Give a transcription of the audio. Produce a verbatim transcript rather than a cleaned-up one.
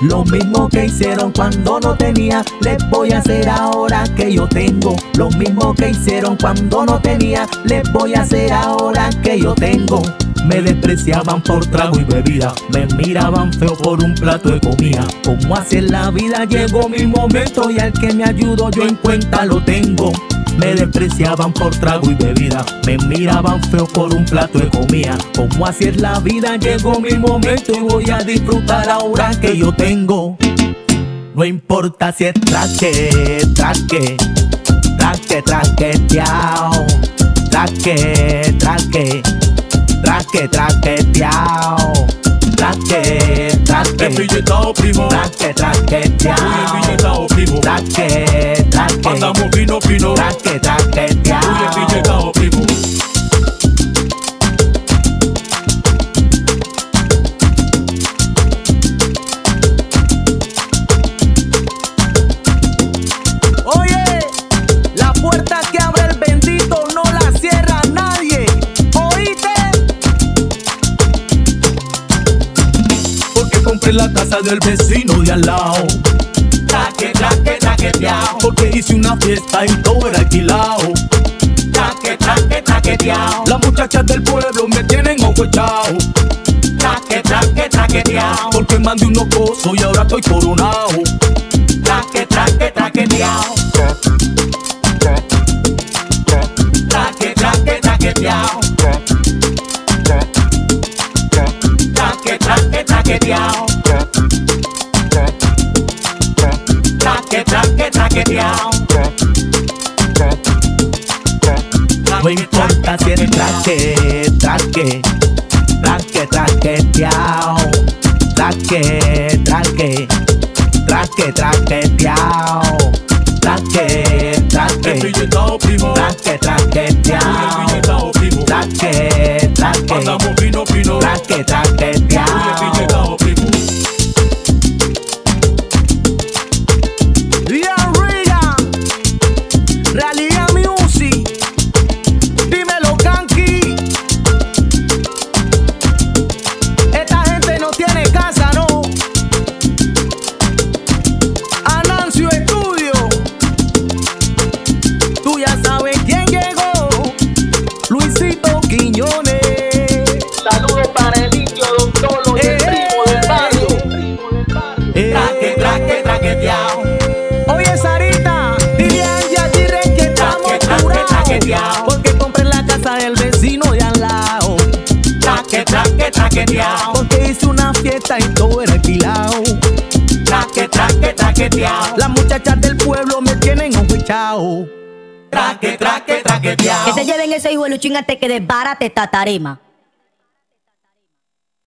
Lo mismo que hicieron cuando no tenía, les voy a hacer ahora que yo tengo. Lo mismo que hicieron cuando no tenía, les voy a hacer ahora que yo tengo. Me despreciaban por trago y bebida, me miraban feo por un plato de comida. Como así en la vida llegó mi momento y al que me ayudó yo en cuenta lo tengo. Me despreciaban por trago y bebida, me miraban feo por un plato de comida. Como así es la vida, llegó mi momento y voy a disfrutar ahora que yo tengo. No importa si es traque, traque, traque, traqueteao, traque, traque, traque, traqueteao, traque, traque, el billetao primo, traque, traqueteao, uy, el billetao primo, traque, traque, andamos fino fino, traque, traqueteao, uy, el billetao primo. Oye, la puerta que abre el bendito no la cierra nadie, ¿oíste? Porque compré la casa del vecino de al lado, Traque, traque, traqueteao, porque hice una fiesta y todo era alquilado. traque, traque, traqueteao, Las muchachas del pueblo me tienen ojo echao, traque, traque, traqueteao, porque mandé unos pozos y ahora estoy coronado. traque, traque, traqueteao, traque, traque, traqueteao, traque, traque, traqueteao, traque, traque, traqueteao. No importa si es traque, traque, traque, traqueteao, traque, traque, traque, traqueteao, traque, el traque, billetao primo, traque, uy, el traqueteao, billetao primo, traque, traque, andamos fino fino, traque, uy, el traqueteao. billetao primo. Ian Regan, Realidad Music, dímelo Kanki. Esta gente no tiene casa, no. Anancio Estudio, tú ya sabes quién llegó. Luisito Quiñones. Saludos para el indio Don Tolo y el primo del barrio. Traque, traque, traqueteao. Oye Sarita, dile a Angie Aguirre que estamos Traque, traque, curados, traqueteao. porque compré la casa del vecino de al lado. Traque, traque, traqueteao, Porque hice una fiesta y todo era alquilado. traque, traque, traqueteao, Las muchachas del pueblo me tienen ojuchao. traque, traque, traqueteao. Que se lleven ese hijo de Luchín antes que desbarate esta tarima.